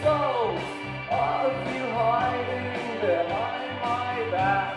souls of you hiding behind my back.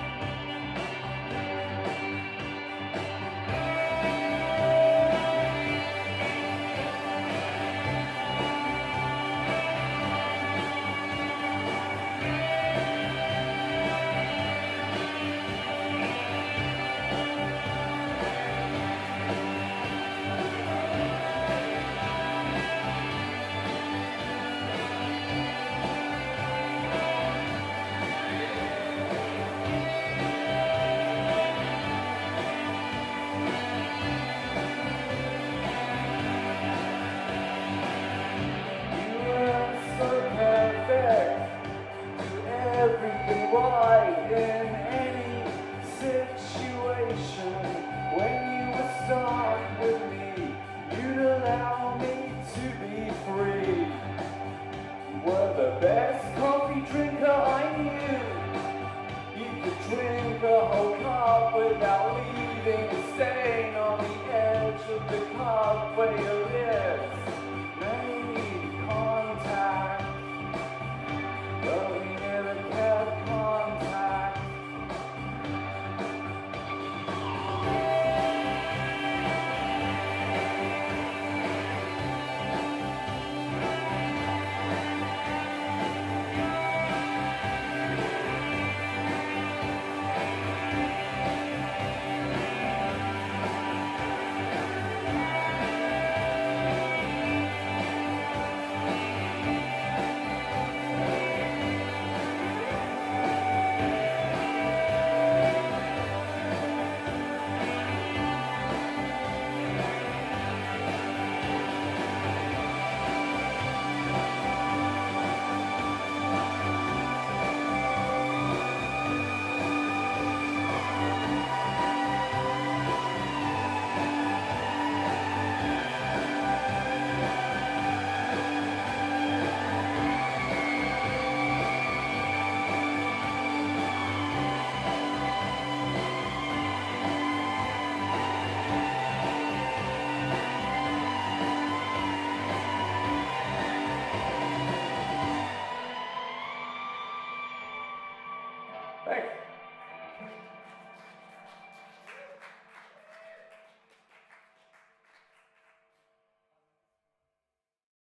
Everything right in any situation. When you were stuck with me, you'd allow me to be free. You were the best coffee drinker I knew. You could drink a whole cup without leaving a stain on the edge of the cup where your lips made contact. But we never kept contact. Thanks.